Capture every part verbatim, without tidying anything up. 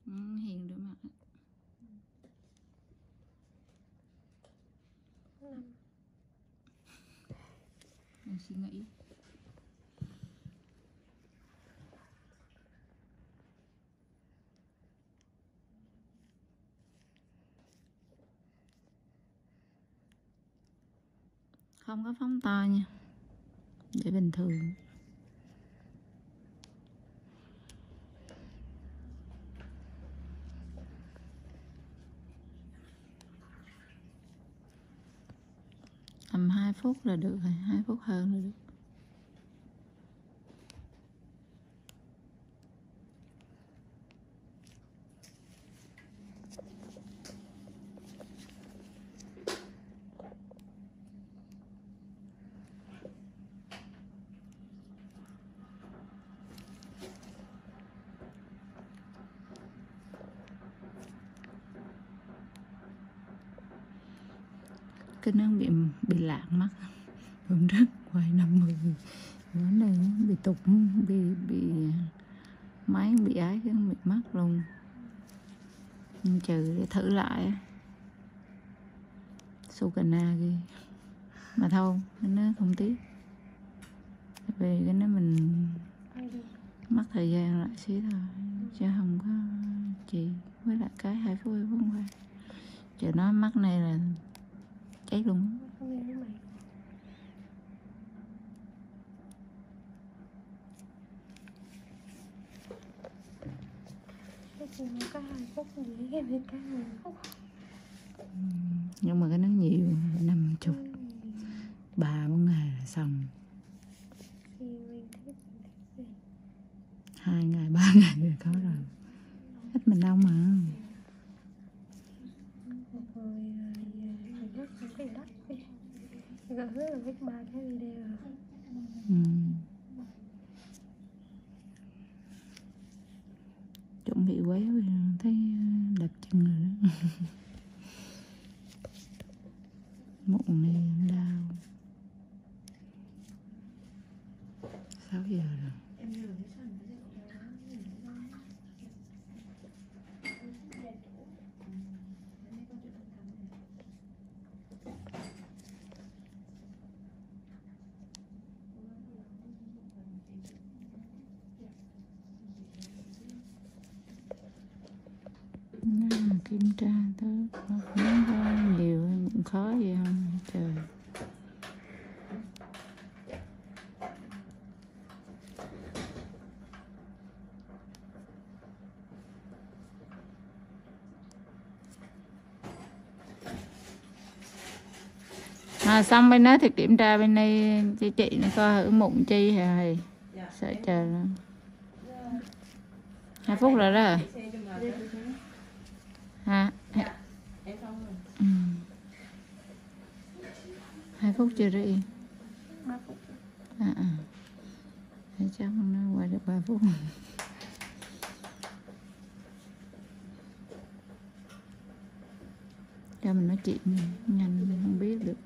Ừ, Hiền rửa mặt. Đang suy nghĩ. Không có phóng to nha, để bình thường. Tầm hai phút là được rồi, hai phút hơn là được. Cái nó bị bị lạc mắt, hôm trước quay năm mươi bữa này bị tục, bị bị máy bị ái cái bị mất luôn. Nhưng trừ để thử lại Sukana ghi mà thôi nó không tiếc, vì cái nó mình mất thời gian lại xíu thôi chứ không có chị. Với lại cái hai phút hai phút qua chờ nó mắt này là cháy luôn. Có hai phút gì cái này cái mười phút. Nhưng mà cái nó nhiều, năm chục ba bốn ngày là xong. Hai ngày ba ngày rồi có rồi. Hết mình đông mà. Rồi rất là hết ba cái video rồi. Ừ. Chuẩn bị quấy rồi thấy đập chân rồi đó. Mụn này đau. Sáu giờ rồi. Kiểm tra tới nó có nhiều cũng khó gì không trời. À, xong bên đó thì kiểm tra bên đây chị chị nó coi thử mụn chi hay sợ trời lắm. Hai phút rồi đó. Hả? Ừ. Hai phút chưa đi. Ba phút. À, à. Thế chắc nó qua được ba phút. Cho mình nói chuyện nhanh không biết được.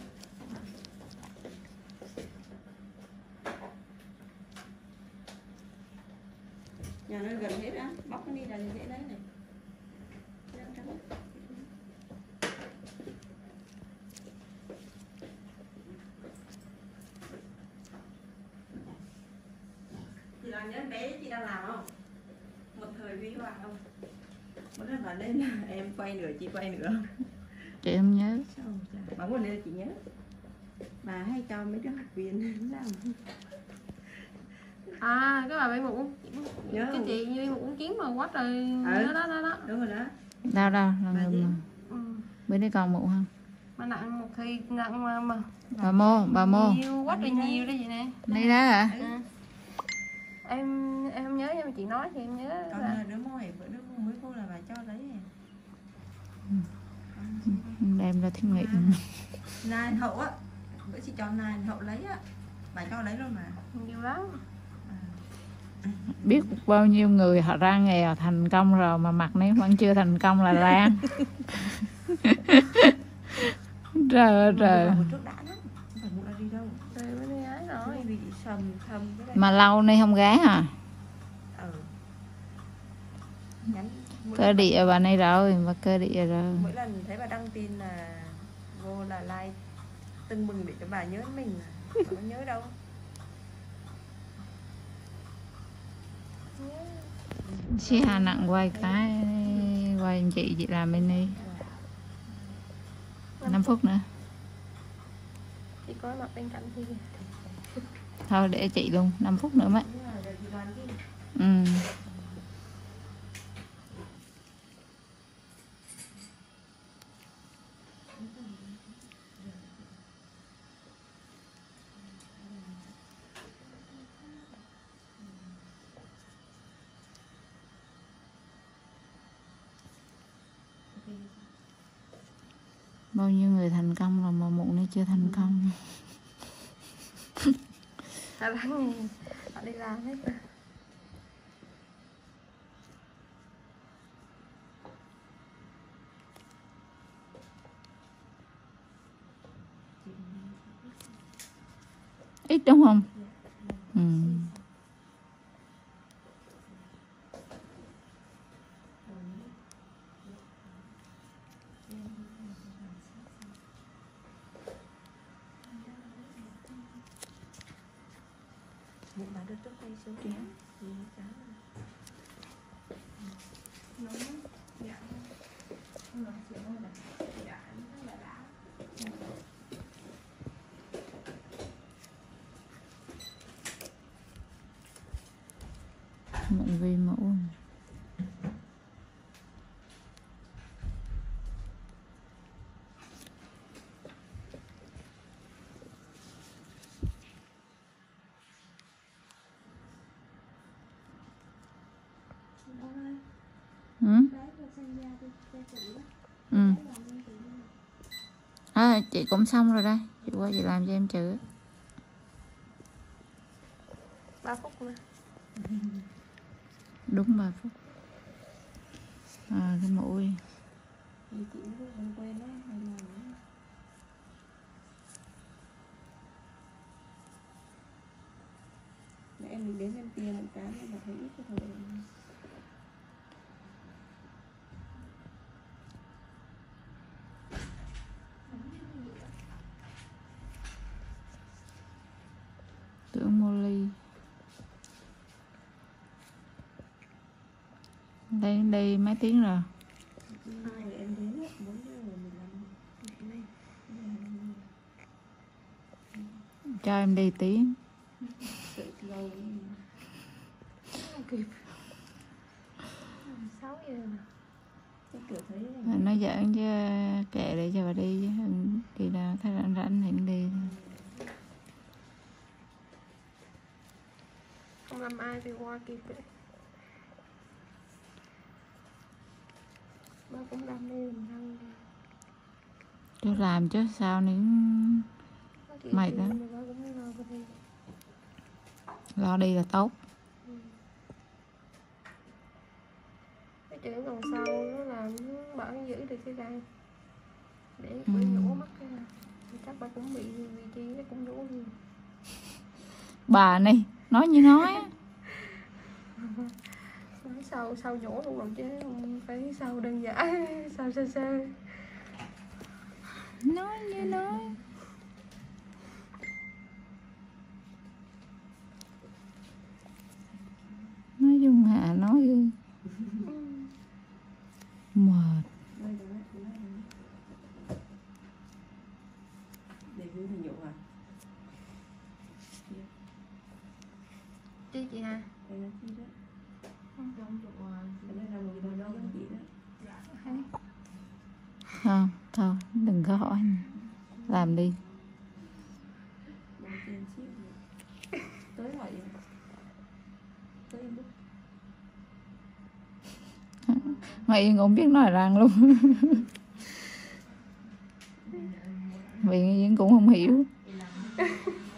Nhà nó gần hết á, bóc nó đi là dễ lấy này. Chị làm nhớ bé chị đang làm không? Một thời huy hoàng không? Một lần bảo lên là em quay nữa, chị quay nữa. Chị không nhớ. Bà muốn lên chị nhớ. Bà hay cho mấy đứa học viên làm. À, cái bà bay mụn. Nhớ cái không? chị như mụn kiến mà quá trời. Ừ. Đó đó đó đó. Đúng rồi đó. Đâu đâu là ngừng mà. Ừ. Bên đây còn mụn không? Mà nặng một khi nặng mà mà Bà mô, bà mô. nhiều quá trời nhiều đấy vậy nè. Đây đó hả? Ừ. Em em không nhớ nhưng mà chị nói thì em nhớ Còn là đứa môi, bữa đứa mới cô là bà cho lấy này. Đem ra thiết nghị. Nài hậu á, bữa chị cho nài hậu lấy á, bà cho lấy luôn mà. nhiều lắm. Biết bao nhiêu người họ ra nghèo thành công rồi mà mặt này vẫn chưa thành công là Lan. Trời ơi trời. Mà lâu nay không gái à? Ừ. nhắn mỗi Cơ lần, địa bà này rồi, mà cơ địa rồi. mỗi lần thấy bà đăng tin là vô là like tưng bừng để cho bà nhớ đến mình, bà có nhớ đâu. Xí Hà nặng quay cái, quay anh chị chị làm bên đây năm phút nữa. Chị có mặt bên cạnh thì Thôi để chị luôn, năm phút nữa mất. Đúng rồi, giờ chị đoàn đi. Ừ. Bao nhiêu người thành công rồi mà mụn này chưa thành công. ta bán họ đi làm hết rồi. Ít đúng không? Ừ. Mẹ bà đưa trước đây xuống chén thì chán nó dạ nó chỉ nói là dạ nó là đã Mụn vi mẫu. Ừ. Ừ. À, chị cũng xong rồi đây, chị qua chị làm cho em chữ. ba phút nữa. Đúng ba phút. À, cái mũi. thì chị cũng quên đấy hay là để em mình đến em tiền một cái mà thấy ít cái thôi. Tưởng Molly. Đây đây mấy tiếng rồi. Rồi em đến bốn giờ mười lăm. Cho em đi tiếng. Sự lâu Không kịp. sáu giờ nè. cái kiểu thấy Nó giỡn chứ, kệ để cho bà đi chứ. Đi đâu thấy rảnh rảnh thì đi. Không làm ai thì qua kịp đấy. Ba cũng đam mê mình ăn. Cho làm chứ sao nếu mệt lắm. Ba cũng lo cái đi. Lo đi là tốt. Ừ. Cái chuyện còn sau nó làm nó bảo giữ được cái răng để Ừ. ừ. nhổ mắt ra. Chắc ba cũng bị vị trí nó cũng nhổ luôn. Bà này nói như nói á. Nói sau sau nhổ luôn rồi chứ không phải sau đơn giản. Sau sơ sơ Nói như nói. Nói chung Hà nói ghê. Mệt. để vui thì nhậu à? chứ chị Hà. Đây là chi đó. Không nhậu à? Đây là một cái đâu đó chị đó. Không, thôi đừng có hỏi. Làm đi. Bằng tiền ship tới hỏi tới em book. Mày Yên cũng biết nói rằng luôn. Mày Yên cũng không hiểu.